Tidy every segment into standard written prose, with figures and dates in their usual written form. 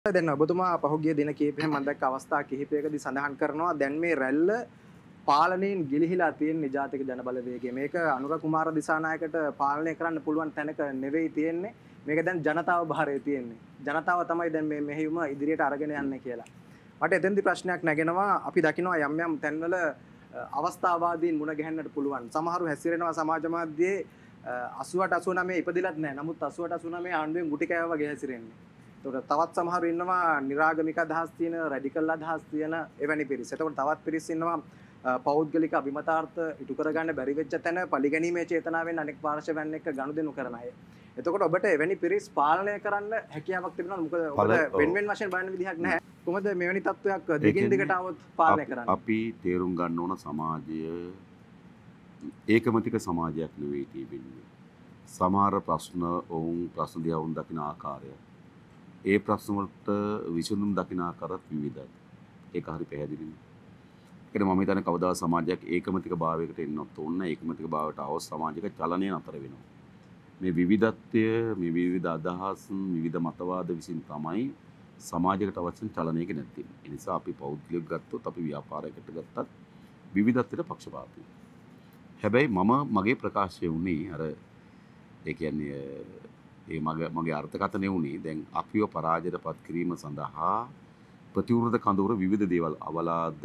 දැන් ඔබතුමා පහුගිය දින කිහිපෙම මම දැක්ක අවස්ථා කිහිපයකදී සඳහන් කරනවා දැන් මේ රැල්ල පාලනයෙන් ගිලිහිලා තියෙන ජාතික ජනබලවේගය. මේක අනුර කුමාර දිසානායකට පාලනය කරන්න පුළුවන් තැනක නෙවෙයි තියෙන්නේ. මේක දැන් ජනතාව භාරයේ තියෙන්නේ. ජනතාව තමයි දැන් මේ මෙහෙයුම ඉදිරියට අරගෙන යන්නේ කියලා. මට එතෙන්දි ප්‍රශ්නයක් නැගෙනවා. අපි දකිනවා යම් යම් තැන්වල අවස්ථාවාදීන් මුණ ගැහෙන්නට පුළුවන්. සමහරු හැසිරෙනවා සමාජ මාධ්‍යයේ 88 89 ඉපදිලත් නැහැ. නමුත් 88 89 ආණ්ඩුවෙන් ගුටි කෑවා වගේ හැසිරෙන්නේ. එතකොට තවත් සමහරු ඉන්නවා නිරාගමික අදහස් තියෙන රැඩිකල් අදහස් තියෙන එවැනි පිරිස්. එතකොට තවත් පිරිස් ඉන්නවා පෞද්ගලික අභිමතාර්ථ ඉටු කරගන්න බැරි වෙච්ච තැන පරිගැනීමේ චේතනාවෙන් අනෙක් පාර්ශවයන් එක්ක ගනුදෙනු කරන අය. එතකොට ඔබට එවැනි පිරිස් පාලනය කරන්න හැකියාවක් තිබෙනවද? මොකද ඔබට වෙන වෙන වශයෙන් බලන්න විදිහක් නැහැ. කොහොමද මෙවැනි තත්වයක් දිගින් දිගට આવොත් පාලනය කරන්නේ? අපි තේරුම් ගන්න ඕන සමාජය ඒකමතික සමාජයක් නෙවෙයි තිබෙන්නේ. සමහර ප්‍රශ්න ඔවුන් ප්‍රශ්න දිහා වුන් දකින ආකාරය ඒ ප්‍රශ්න වලට විසඳුම් දකින ආකාරات විවිධයි. ඒක හරි පැහැදිලියි. ඒකනේ මම හිතන්නේ කවදා සමාජයක් ඒකමතික භාවයකට එන්නත් ඕන. ඒකමතික භාවයට આવොත් සමාජික චලනය නතර වෙනවා. මේ විවිධත්වය, මේ විවිධ අදහස්, විවිධ මතවාද විසින් තමයි සමාජයකට අවශ්‍ය චලනයක නැති. ඒ නිසා අපි පෞද්ගලික ගත්තොත්, අපි ව්‍යාපාරයකට ගත්තත් විවිධත්වයට පක්ෂපාතී. හැබැයි මගේ ප්‍රකාශය වුණේ අර ඒ කියන්නේ ඒ මගේ අර්ථකථනය වුණේ දැන් අපිව පරාජයටපත් කිරීම සඳහා ප්‍රතිවෘත කඳවුර විවිධ දේවල් අවලාද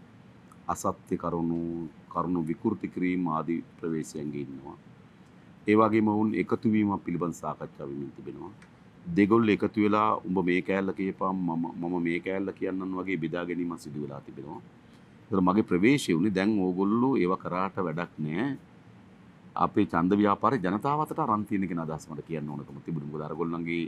අසත්‍ය කරුණු විකෘති කිරීම ආදී ප්‍රවේශයන්ගේ ඉන්නවා. ඒ වගේම වුන් එකතු වීම පිළිබඳ සාකච්ඡා වෙමින් තිබෙනවා. දෙගොල්ලෝ එකතු වෙලා උඹ මේ කෑල්ල කියපම් මම මේ කෑල්ල කියන්නම් වගේ බෙදා ගැනීම සිදු වෙලා තිබෙනවා. ඒතර මගේ ප්‍රවේශය වුණේ දැන් ඕගොල්ලෝ ඒව කරාට වැඩක් නැහැ. අපේ ඡන්ද ව්‍යාපාරේ ජනතාව අතට අරන් තියෙන කෙන අදහස් මට කියන්න ඕනකම තිබුණා. මොකද අරගොල්ලන්ගේ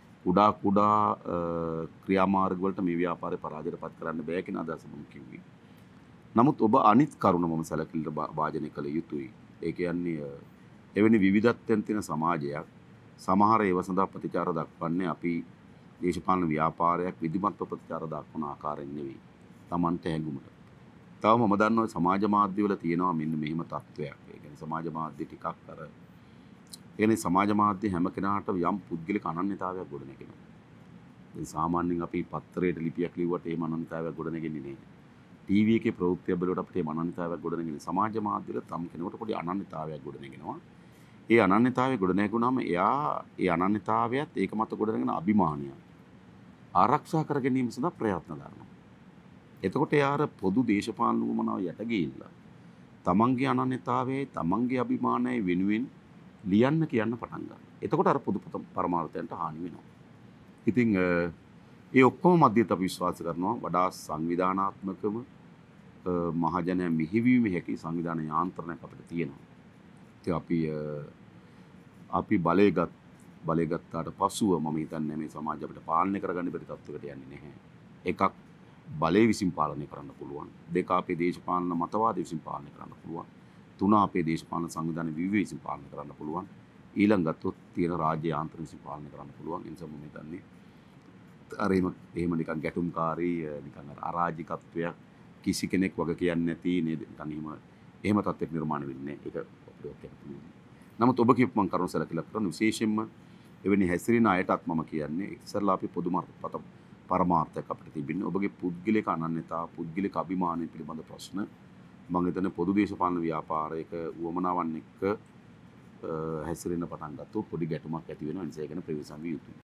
කුඩා ක්‍රියාමාර්ග වලට මේ ව්‍යාපාරේ පරාජයටපත් කරන්න බෑ කියන අදහස මම කිව්වේ. නමුත් ඔබ අනිත් කරුණ මම සැලකිලිට වාජනය කළ යුතුයි. ඒ කියන්නේ එවැනි විවිධත්වයන් තියෙන සමාජයක් සමහර ඒව සඳහා ප්‍රතිචාර දක්වන්නේ අපි දේශපාලන ව්‍යාපාරයක් විධිමත්ව ප්‍රතිචාර දක්වන ආකාරයෙන් නෙවෙයි. Tamante හැඟුමට. තව මම දන්නවා සමාජ මාධ්‍ය වල තියෙනවා මෙන්න මෙහෙම තත්වයක්. ඒ කියන්නේ සමාජ මාධ්‍ය ටිකක් අර කියන්නේ සමාජ මාධ්‍ය හැම කෙනාට යම් පුද්ගලික අනන්‍යතාවයක් ගොඩනගෙනවා. ඒ සාමාන්‍යයෙන් අපි පත්තරයට ලිපියක් ලිව්වට එහෙම අනන්‍යතාවයක් ගොඩනගෙන්නේ නැහැ. ටීවී එකේ ප්‍රවෘත්ති වලට අපිට එහෙම අනන්‍යතාවයක් ගොඩනගෙන්නේ සමාජ මාධ්‍ය වල තම කෙනෙකුට පොඩි අනන්‍යතාවයක් ගොඩනගෙනවා. ඒ අනන්‍යතාවය ගොඩනැගුණාම එයා ඒ අනන්‍යතාවයත් ඒක මත ගොඩනගෙන අභිමානය ආරක්ෂා කර ගැනීම සඳහා ප්‍රයත්න දරනවා. එතකොට එයාර පොදු දේශපාලන වුමනාව යට ගිහිල්ලා තමන්ගේ අනන්‍යතාවයේ තමන්ගේ අභිමානයේ වෙනුවෙන් ලියන්න කියන්න පටන් ගන්නවා. එතකොට අර පොදු පරමාර්ථයන්ට හානි වෙනවා. ඉතින් ඒ ඔක්කොම මැදියත් අපි විශ්වාස කරනවා වඩා සංවිධානාත්මකව මහජනයා මිහිවීමේ හැකි සංවිධාන යාන්ත්‍රණයක් අපිට තියෙනවා. අපි බලය ගත්තාට පසුව මම හිතන්නේ මේ සමාජය අපිට පාලනය කරගන්න බැරි තත්ත්වයකට යන්නේ නැහැ. එකක් බලය විසින් පාලනය කරන්න පුළුවන්. දෙක අපේ දේශපාලන මතවාද විසින් පාලනය කරන්න පුළුවන්. තුන අපේ දේශපාලන සංවිධාන විවිධ විසින් පාලනය කරන්න පුළුවන්. ඊළඟ ගත්තොත් තියෙන රාජ්‍ය යාන්ත්‍රණ විසින් පාලනය කරන්න පුළුවන්. ඒ නිසා මම හිතන්නේ අර එහෙම නිකන් ගැටුම්කාරී නිකන් අරාජිකත්වයක් කිසි කෙනෙක් වගේ කියන්නේ නැති නේද? නිකන් එහෙම තත්ත්වයක් නිර්මාණය වෙන්නේ නැහැ. ඒක නමුත් ඔබ කියපු මම කරුණු සැලකිලා කරන විශේෂයෙන්ම එවැනි හැසිරෙන අයටත් මම කියන්නේ ඉස්සරලා අපි පොදු පරමාර්ථයක් අපිට තිබෙන්නේ ඔබගේ පුද්ගලික අනන්‍යතාව පුද්ගලික අභිමානය පිළිබඳ ප්‍රශ්න මම හිතන්නේ පොදු දේශපාලන ව්‍යාපාරයක උවමනාවන් එක්ක හැසිරෙන පටන් ගත්තොත් පොඩි ගැටුමක් ඇති වෙනවා. ඒ නිසා ඒක ගැන ප්‍රවේශම් විය යුතුයි.